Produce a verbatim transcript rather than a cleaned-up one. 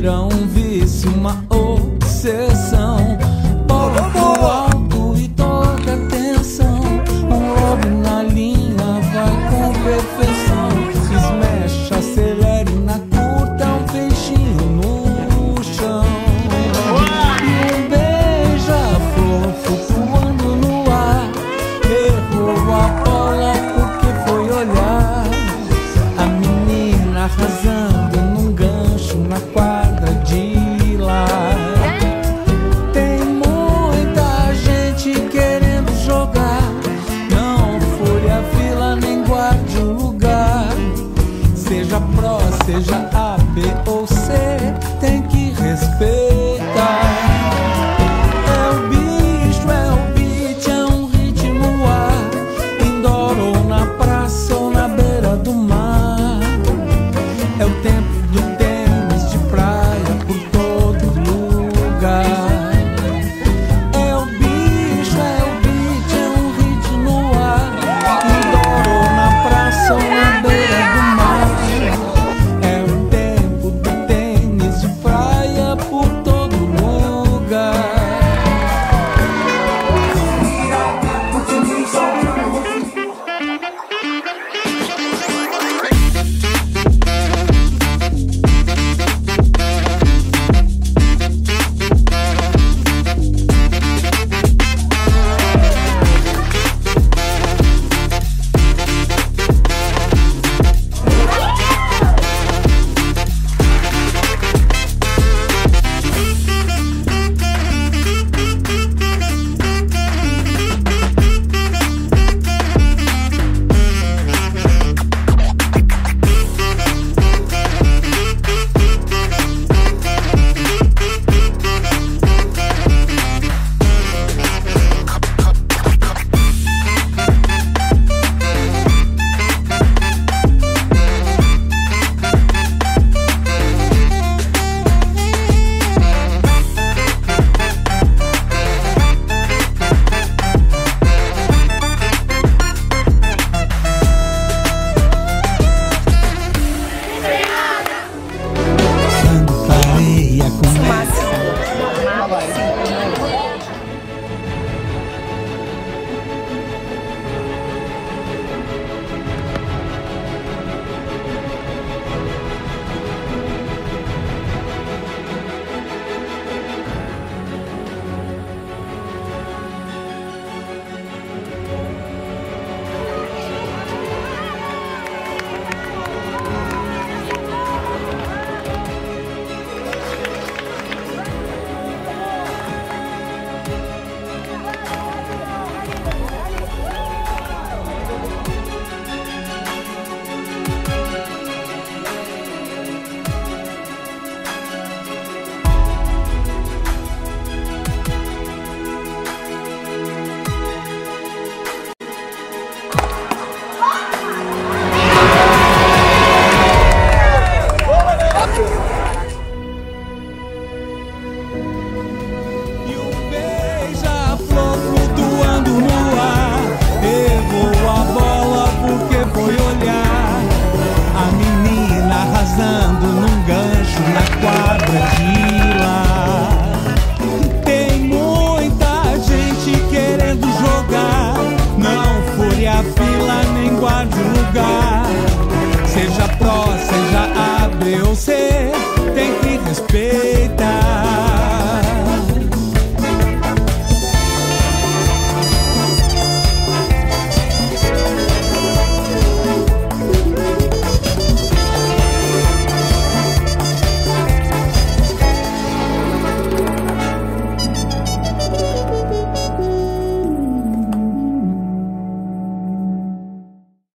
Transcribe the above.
vira um vício, uma obsessão. Bola pro alto e toda atenção. Um lobo na linha vai com perfeição. Smash, acelere na curta, um peixinho no chão. E um beija-flor flutuando no ar. Errou a bola porque foi olhar. A menina arrasando num gancho na quadra de lá. Tem muita gente querendo jogar. Não fure a fila nem guarde o lugar. Seja pró, seja A, B ou C, tem que respeitar.